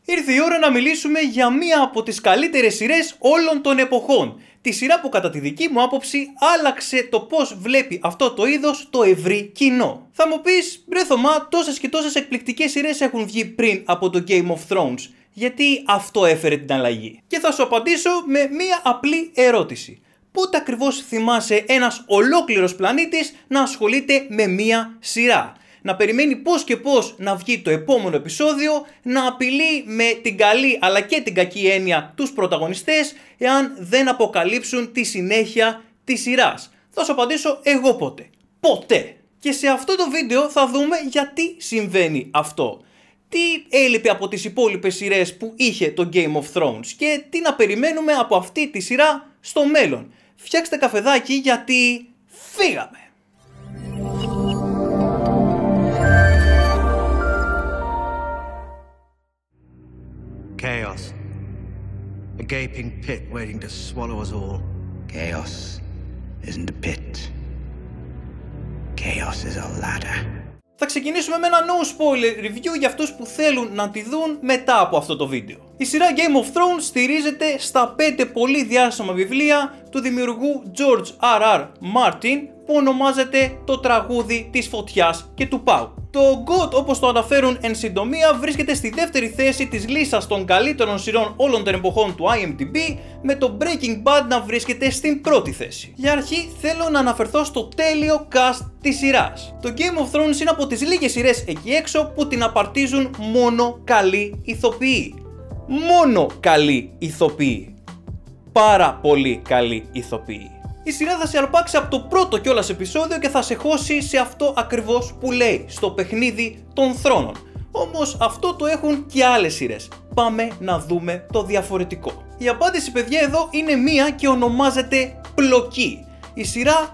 Ήρθε η ώρα να μιλήσουμε για μία από τις καλύτερες σειρές όλων των εποχών. Τη σειρά που κατά τη δική μου άποψη άλλαξε το πώς βλέπει αυτό το είδος το ευρύ κοινό. Θα μου πεις, ρε Θωμά, τόσες και τόσες εκπληκτικές σειρές έχουν βγει πριν από το Game of Thrones. Γιατί αυτό έφερε την αλλαγή? Και θα σου απαντήσω με μία απλή ερώτηση. Πότε ακριβώς θυμάσαι ένας ολόκληρος πλανήτης να ασχολείται με μία σειρά? Να περιμένει πώς και πώς να βγει το επόμενο επεισόδιο, να απειλεί με την καλή αλλά και την κακή έννοια τους πρωταγωνιστές εάν δεν αποκαλύψουν τη συνέχεια της σειράς. Θα σου απαντήσω εγώ πότε. Ποτέ. Και σε αυτό το βίντεο θα δούμε γιατί συμβαίνει αυτό. Τι έλειπε από τις υπόλοιπες σειρές που είχε το Game of Thrones και τι να περιμένουμε από αυτή τη σειρά στο μέλλον. Φτιάξτε καφεδάκι γιατί φύγαμε! Chaos. A gaping pit waiting to swallow us all. Chaos isn't a pit. Chaos is a ladder. Θα ξεκινήσουμε με ένα no spoiler review για αυτούς που θέλουν να τη δουν μετά από αυτό το βίντεο. Η σειρά Game of Thrones στηρίζεται στα 5 πολύ διάσημα βιβλία του δημιουργού George R.R. Martin που ονομάζεται το τραγούδι της φωτιάς και του πάγου. Το GOT, όπως το αναφέρουν εν συντομία, βρίσκεται στη δεύτερη θέση της λίστας των καλύτερων σειρών όλων των εποχών του IMDb, με το Breaking Bad να βρίσκεται στην πρώτη θέση. Για αρχή θέλω να αναφερθώ στο τέλειο cast της σειράς. Το Game of Thrones είναι από τις λίγες σειρές εκεί έξω που την απαρτίζουν μόνο καλοί ηθοποιοί. Μόνο καλοί ηθοποιοί. Πάρα πολύ καλοί ηθοποιοί. Η σειρά θα σε αρπάξει από το πρώτο κιόλας επεισόδιο και θα σε χώσει σε αυτό ακριβώς που λέει, στο παιχνίδι των θρόνων. Όμως αυτό το έχουν και άλλες σειρές. Πάμε να δούμε το διαφορετικό. Η απάντηση, παιδιά, εδώ είναι μία και ονομάζεται πλοκή. Η σειρά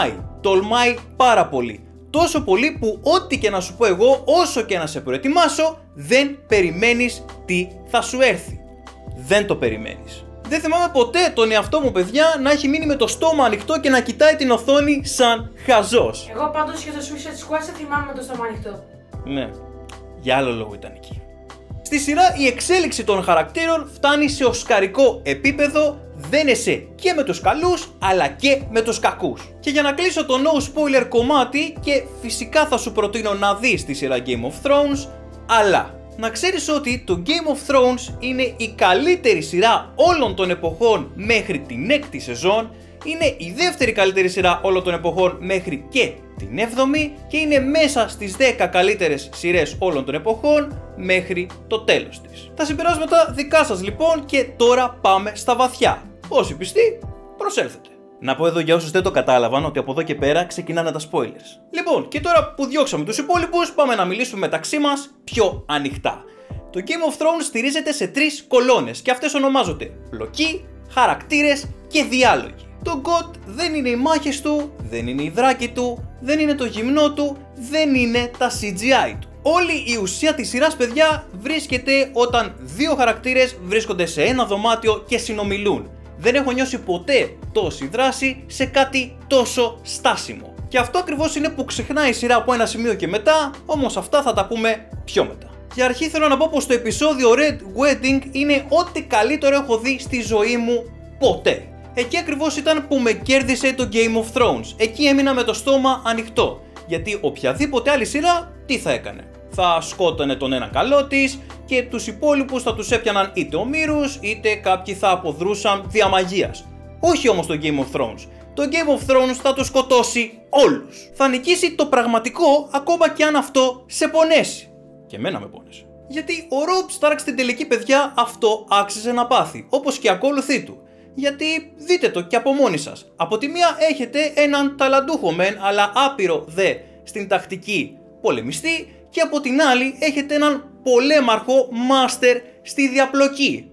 τολμάει πάρα πολύ. Τόσο πολύ που ό,τι και να σου πω εγώ, όσο και να σε προετοιμάσω, δεν περιμένεις τι θα σου έρθει. Δεν το περιμένεις. Δεν θυμάμαι ποτέ τον εαυτό μου, παιδιά, να έχει μείνει με το στόμα ανοιχτό και να κοιτάει την οθόνη σαν χαζός. Εγώ πάντως για το Suicide Squad σε θυμάμαι με το στόμα ανοιχτό. Ναι, για άλλο λόγο ήταν εκεί. Στη σειρά η εξέλιξη των χαρακτήρων φτάνει σε οσκαρικό επίπεδο, δένεσαι και με τους καλούς αλλά και με τους κακούς. Και για να κλείσω το no spoiler κομμάτι, και φυσικά θα σου προτείνω να δεις τη σειρά Game of Thrones, αλλά να ξέρεις ότι το Game of Thrones είναι η καλύτερη σειρά όλων των εποχών μέχρι την 6η σεζόν, είναι η δεύτερη καλύτερη σειρά όλων των εποχών μέχρι και την 7η και είναι μέσα στις 10 καλύτερες σειρές όλων των εποχών μέχρι το τέλος της. Τα συμπεράσματα δικά σας λοιπόν, και τώρα πάμε στα βαθιά. Όσοι πιστοί, προσέλθετε. Να πω εδώ για όσους δεν το κατάλαβαν ότι από εδώ και πέρα ξεκινάνε τα spoilers. Λοιπόν, και τώρα που διώξαμε τους υπόλοιπους, πάμε να μιλήσουμε μεταξύ μας πιο ανοιχτά. Το Game of Thrones στηρίζεται σε 3 κολόνες και αυτές ονομάζονται πλοκή, χαρακτήρες και διάλογοι. Το GOT δεν είναι οι μάχες του, δεν είναι οι δράκοι του, δεν είναι το γυμνό του, δεν είναι τα CGI του. Όλη η ουσία της σειράς, παιδιά, βρίσκεται όταν 2 χαρακτήρες βρίσκονται σε ένα δωμάτιο και συνομιλούν. Δεν έχω νιώσει ποτέ τόση δράση σε κάτι τόσο στάσιμο. Και αυτό ακριβώς είναι που ξεχνάει η σειρά από ένα σημείο και μετά, όμως αυτά θα τα πούμε πιο μετά. Για αρχή θέλω να πω πως το επεισόδιο Red Wedding είναι ό,τι καλύτερο έχω δει στη ζωή μου ποτέ. Εκεί ακριβώς ήταν που με κέρδισε το Game of Thrones. Εκεί έμεινα με το στόμα ανοιχτό. Γιατί οποιαδήποτε άλλη σειρά τι θα έκανε? Θα σκότωνε τον ένα καλό της και τους υπόλοιπους θα τους έπιαναν είτε ομήρους είτε κάποιοι θα αποδρούσαν δια μαγείας. Όχι όμως το Game of Thrones. Το Game of Thrones θα τους σκοτώσει όλους. Θα νικήσει το πραγματικό, ακόμα και αν αυτό σε πονέσει. Και εμένα με πόνεσε. Γιατί ο Robb Stark στην τελική, παιδιά, αυτό άξιζε να πάθει, όπως και οι ακόλουθοί του. Γιατί δείτε το και από μόνοι σας. Από τη μία έχετε έναν ταλαντούχο μεν, αλλά άπειρο δε στην τακτική πολεμιστή, και από την άλλη έχετε έναν πολέμαρχο μάστερ στη διαπλοκή.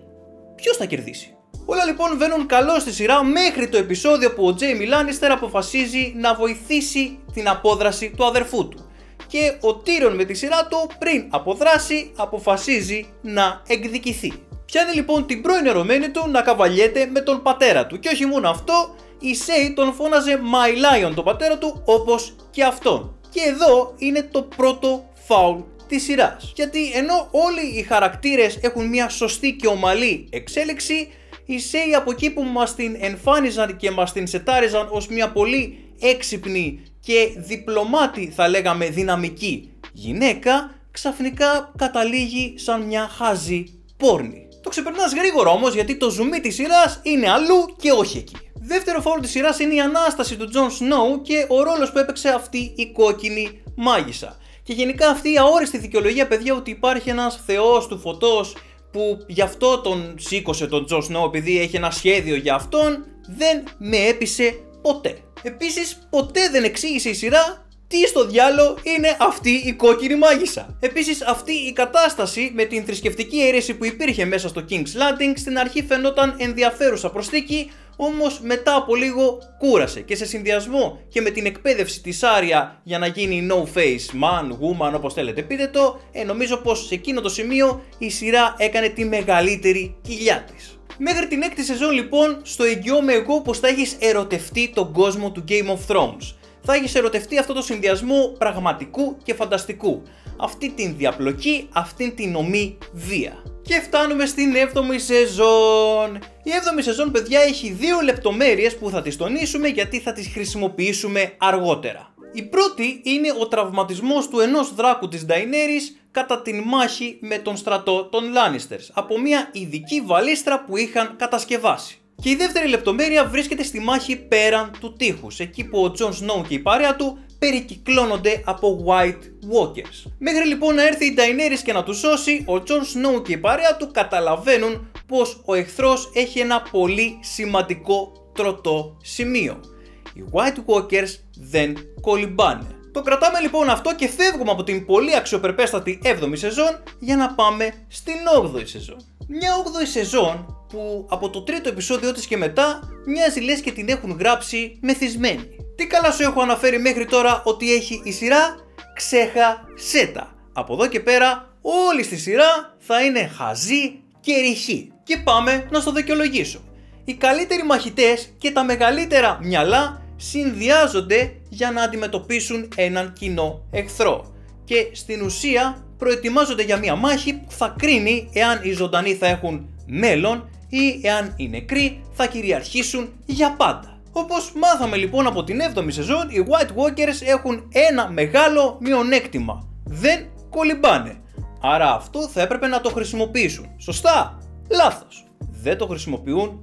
Ποιος θα κερδίσει? Όλα λοιπόν βαίνουν καλό στη σειρά μέχρι το επεισόδιο που ο Jaime Lannister αποφασίζει να βοηθήσει την απόδραση του αδερφού του. Και ο Tyrion με τη σειρά του, πριν αποδράσει, αποφασίζει να εκδικηθεί. Πιάνει λοιπόν την πρώην ερωμένη του να καβαλιέται με τον πατέρα του. Και όχι μόνο αυτό, η Cersei τον φώναζε My Lion τον πατέρα του, όπως και αυτόν. Και εδώ είναι το πρώτο φάουλ της σειράς. Γιατί ενώ όλοι οι χαρακτήρες έχουν μια σωστή και ομαλή εξέλιξη, η Σέι από εκεί που μας την εμφάνιζαν και μας την σετάριζαν ως μια πολύ έξυπνη και διπλωμάτη, θα λέγαμε δυναμική γυναίκα, ξαφνικά καταλήγει σαν μια χάζη πόρνη. Το ξεπερνάς γρήγορα όμως, γιατί το ζουμί της σειράς είναι αλλού και όχι εκεί. Δεύτερο φάουλ της σειράς είναι η ανάσταση του Τζον Σνόου και ο ρόλος που έπαιξε αυτή η κόκκινη μάγισσα. Και γενικά αυτή η αόριστη δικαιολογία, παιδιά, ότι υπάρχει ένας θεός του φωτός που γι' αυτό τον σήκωσε τον Τζον Σνόου, επειδή έχει ένα σχέδιο για αυτόν, δεν με έπεισε ποτέ. Επίσης, ποτέ δεν εξήγησε η σειρά τι στο διάλο είναι αυτή η κόκκινη μάγισσα. Επίσης, αυτή η κατάσταση με την θρησκευτική αίρεση που υπήρχε μέσα στο King's Landing στην αρχή φαινόταν ενδιαφέρουσα προσθήκη, όμως μετά από λίγο κούρασε, και σε συνδυασμό και με την εκπαίδευση της Άρια για να γίνει no face man, woman, όπως θέλετε πείτε το, νομίζω πως σε εκείνο το σημείο η σειρά έκανε τη μεγαλύτερη κοιλιά της. Μέχρι την 6η σεζόν λοιπόν, στο εγγυώμαι εγώ πως θα έχεις ερωτευτεί τον κόσμο του Game of Thrones. Θα έχεις ερωτευτεί αυτό το συνδυασμό πραγματικού και φανταστικού. Αυτή την διαπλοκή, αυτήν την ομή βία. Και φτάνουμε στην 7η σεζόν. Η 7η σεζόν, παιδιά, έχει 2 λεπτομέρειες που θα τις τονίσουμε γιατί θα τις χρησιμοποιήσουμε αργότερα. Η πρώτη είναι ο τραυματισμός του ενός δράκου της Daenerys κατά την μάχη με τον στρατό των Lannisters από μια ειδική βαλίστρα που είχαν κατασκευάσει. Και η δεύτερη λεπτομέρεια βρίσκεται στη μάχη πέραν του τείχους, εκεί που ο Τζον Σνόου και η παρέα του περικυκλώνονται από White Walkers. Μέχρι λοιπόν να έρθει η Daenerys και να τους σώσει, ο Τζον Σνόου και η παρέα του καταλαβαίνουν πως ο εχθρός έχει ένα πολύ σημαντικό τροτό σημείο. Οι White Walkers δεν κολυμπάνε. Το κρατάμε λοιπόν αυτό και φεύγουμε από την πολύ αξιοπρεπέστατη 7η σεζόν για να πάμε στην 8η σεζόν. Μια 8η σεζόν που από το 3ο επεισόδιο της και μετά μοιάζει λες και την έχουν γράψει μεθυσμένη. Τι καλά σου έχω αναφέρει μέχρι τώρα ότι έχει η σειρά? Ξέχασέ τα. Από εδώ και πέρα όλη στη σειρά θα είναι χαζή και ρηχή. Και πάμε να στο δικαιολογήσω. Οι καλύτεροι μαχητές και τα μεγαλύτερα μυαλά συνδυάζονται για να αντιμετωπίσουν έναν κοινό εχθρό. Και στην ουσία προετοιμάζονται για μια μάχη που θα κρίνει εάν οι ζωντανοί θα έχουν μέλλον ή εάν οι νεκροί θα κυριαρχήσουν για πάντα. Όπως μάθαμε λοιπόν από την 7η σεζόν, οι White Walkers έχουν ένα μεγάλο μειονέκτημα. Δεν κολυμπάνε. Άρα αυτό θα έπρεπε να το χρησιμοποιήσουν. Σωστά? Λάθος. Δεν το χρησιμοποιούν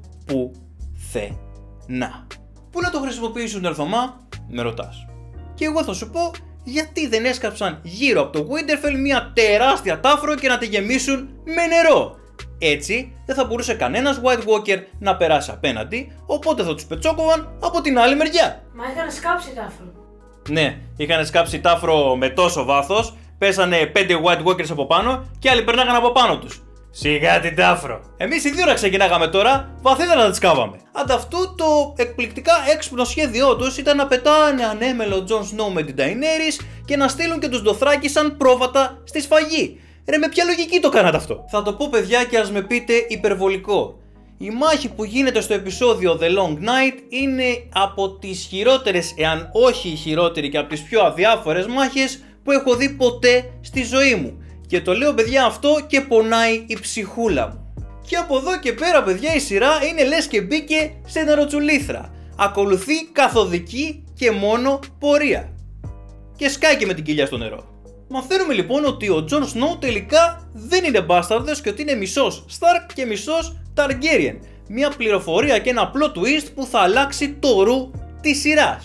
πουθενά. Πού να το χρησιμοποιήσουν, Ερθωμά? Με ρωτάς. Και εγώ θα σου πω γιατί δεν έσκαψαν γύρω από το Winterfell μια τεράστια τάφρο και να τη γεμίσουν με νερό. Έτσι δεν θα μπορούσε κανένας White Walker να περάσει απέναντι, οπότε θα τους πετσόκοβαν από την άλλη μεριά. Μα είχαν σκάψει τάφρο. Ναι, είχαν σκάψει τάφρο με τόσο βάθος, πέσανε 5 White Walkers από πάνω και άλλοι περνάγαν από πάνω τους. Σιγά την τάφρο. Εμείς οι δύο να ξεκινάγαμε τώρα, βαθύτερα να τις κάβαμε. Ανταυτού το εκπληκτικά έξυπνο σχέδιό τους ήταν να πετάνε ανέμελο Τζον Σνόου με την Daenerys και να στείλουν και τους Dothraki σαν πρόβατα στη σφαγή. Ρε, με ποια λογική το κάνατε αυτό? Θα το πω, παιδιά, και ας με πείτε υπερβολικό. Η μάχη που γίνεται στο επεισόδιο The Long Night είναι από τις χειρότερες, εάν όχι η χειρότερη, και από τις πιο αδιάφορες μάχες που έχω δει ποτέ στη ζωή μου. Και το λέω, παιδιά, αυτό και πονάει η ψυχούλα μου. Και από εδώ και πέρα, παιδιά, η σειρά είναι λες και μπήκε σε νεροτσουλήθρα. Ακολουθεί καθοδική και μόνο πορεία. Και σκάει και με την κοιλιά στο νερό. Μαθαίνουμε λοιπόν ότι ο Τζον Σνόου τελικά δεν είναι μπάσταρδος και ότι είναι μισός Stark και μισός Targaryen. Μια πληροφορία και ένα plot twist που θα αλλάξει το ρου της σειράς.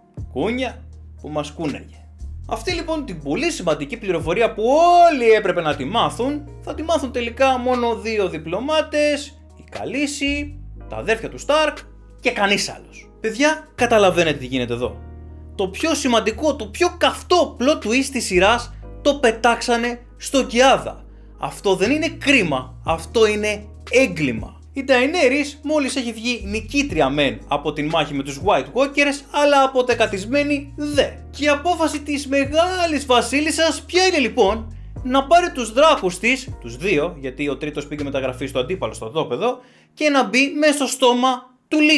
Κούνια που μας κούναγε. Αυτή λοιπόν την πολύ σημαντική πληροφορία που όλοι έπρεπε να τη μάθουν, θα τη μάθουν τελικά μόνο 2 διπλωμάτες, η Καλύση, τα αδέρφια του Stark και κανείς άλλος. Παιδιά, καταλαβαίνετε τι γίνεται εδώ. Το πιο σημαντικό, το πιο καυτό plot twist της σειράς το πετάξανε στο Κιάδα. Αυτό δεν είναι κρίμα, αυτό είναι έγκλημα. Η Daenerys μόλις έχει βγει νικήτρια μεν από την μάχη με τους White Walkers, αλλά αποτεκατισμένη δε. Και η απόφαση της μεγάλης βασίλισσας ποια είναι λοιπόν? Να πάρει τους δράκους της, τους 2, γιατί ο τρίτος πήγε μεταγραφή στο αντίπαλο στο στρατόπεδο, και να μπει μέσα στο στόμα του λύκου.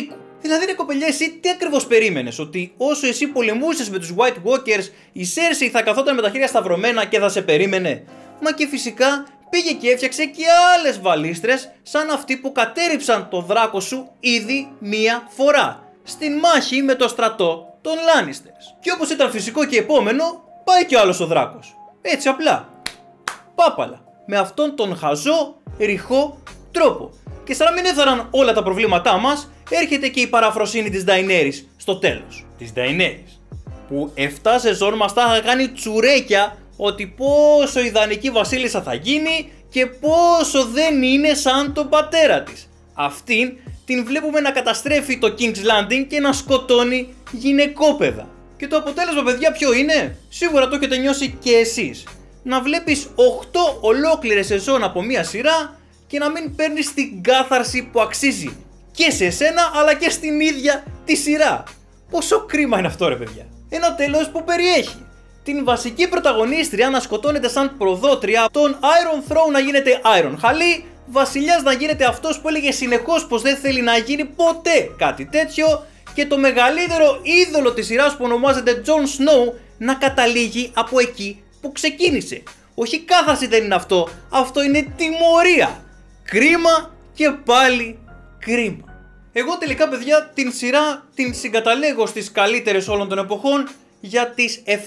Δηλαδή ρε κοπελιά, εσύ τι ακριβώς περίμενες? Ότι όσο εσύ πολεμούσες με τους White Walkers, η Cersei θα καθόταν με τα χέρια σταυρωμένα και θα σε περίμενε? Μα και φυσικά πήγε και έφτιαξε και άλλες βαλίστρες σαν αυτή που κατέρριψαν το δράκο σου ήδη μία φορά στην μάχη με το στρατό των Lannisters. Και όπως ήταν φυσικό και επόμενο, πάει και ο άλλος ο δράκος. Έτσι απλά. Πάπαλα. Με αυτόν τον χαζό, ρηχό τρόπο. Και σαν να μην έφεραν όλα τα προβλήματά μας, έρχεται και η παραφροσύνη της Daenerys στο τέλος. Της Daenerys, που 7 σεζόν μας τα είχα κάνει τσουρέκια ότι πόσο ιδανική βασίλισσα θα γίνει και πόσο δεν είναι σαν τον πατέρα της. Αυτήν την βλέπουμε να καταστρέφει το King's Landing και να σκοτώνει γυναικόπαιδα. Και το αποτέλεσμα, παιδιά, ποιο είναι? Σίγουρα το έχετε νιώσει και εσείς. Να βλέπεις 8 ολόκληρες σεζόν από μία σειρά και να μην παίρνεις την κάθαρση που αξίζει και σε εσένα αλλά και στην ίδια τη σειρά. Πόσο κρίμα είναι αυτό ρε παιδιά. Ένα τέλος που περιέχει την βασική πρωταγωνίστρια να σκοτώνεται σαν προδότρια, τον Iron Throne να γίνεται Iron Χαλί, βασιλιάς να γίνεται αυτός που έλεγε συνεχώς πως δεν θέλει να γίνει ποτέ κάτι τέτοιο και το μεγαλύτερο είδωλο της σειράς που ονομάζεται Jon Snow να καταλήγει από εκεί που ξεκίνησε. Όχι κάθαρση δεν είναι αυτό, αυτό είναι τιμωρία. Κρίμα και πάλι κρίμα. Εγώ τελικά παιδιά την σειρά την συγκαταλέγω στις καλύτερες όλων των εποχών για τις 7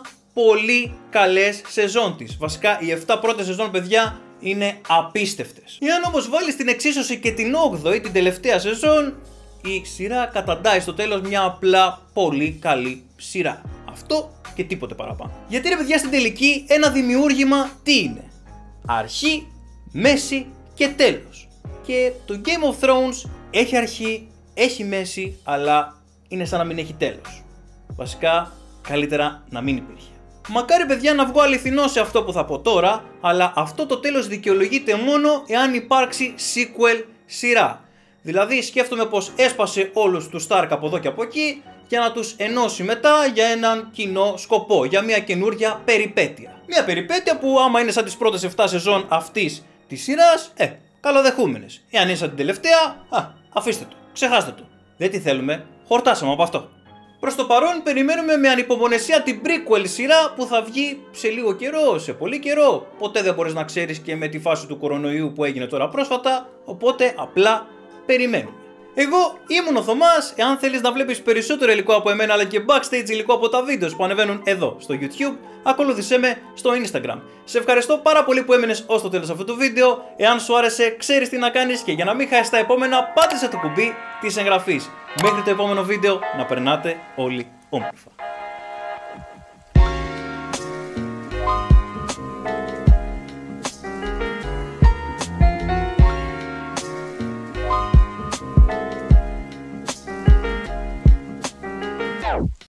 πολύ καλές σεζόν της. Βασικά οι 7 πρώτες σεζόν παιδιά είναι απίστευτες. Εάν όμως βάλεις στην εξίσωση και την 8η, την τελευταία σεζόν, η σειρά καταντάει στο τέλος μια απλά πολύ καλή σειρά. Αυτό και τίποτε παραπάνω. Γιατί ρε παιδιά στην τελική ένα δημιούργημα τι είναι? Αρχή, μέση και τέλος. Και το Game of Thrones έχει αρχή, έχει μέση, αλλά είναι σαν να μην έχει τέλος. Βασικά καλύτερα να μην υπήρχε. Μακάρι παιδιά να βγω αληθινό σε αυτό που θα πω τώρα, αλλά αυτό το τέλος δικαιολογείται μόνο εάν υπάρξει sequel σειρά. Δηλαδή σκέφτομαι πως έσπασε όλους τους Stark από εδώ και από εκεί για να τους ενώσει μετά για έναν κοινό σκοπό, για μια καινούρια περιπέτεια. Μια περιπέτεια που άμα είναι σαν τις πρώτες 7 σεζόν αυτής της σειράς, καλοδεχούμενες. Εάν είναι σαν την τελευταία, αφήστε το, ξεχάστε το. Δεν τη θέλουμε, χορτάσαμε από αυτό. Προς το παρόν περιμένουμε με ανυπομονησία την prequel σειρά που θα βγει σε λίγο καιρό, σε πολύ καιρό. Ποτέ δεν μπορείς να ξέρεις και με τη φάση του κορονοϊού που έγινε τώρα πρόσφατα, οπότε απλά περιμένουμε. Εγώ ήμουν ο Θωμάς. Εάν θέλεις να βλέπεις περισσότερο υλικό από εμένα αλλά και backstage υλικό από τα βίντεο που ανεβαίνουν εδώ στο YouTube, ακολούθησέ με στο Instagram. Σε ευχαριστώ πάρα πολύ που έμεινες ως το τέλος αυτού του βίντεο. Εάν σου άρεσε, ξέρεις τι να κάνεις και για να μην χάσεις τα επόμενα, πάτησε το κουμπί της εγγραφής. Μέχρι το επόμενο βίντεο να περνάτε όλοι όμορφα.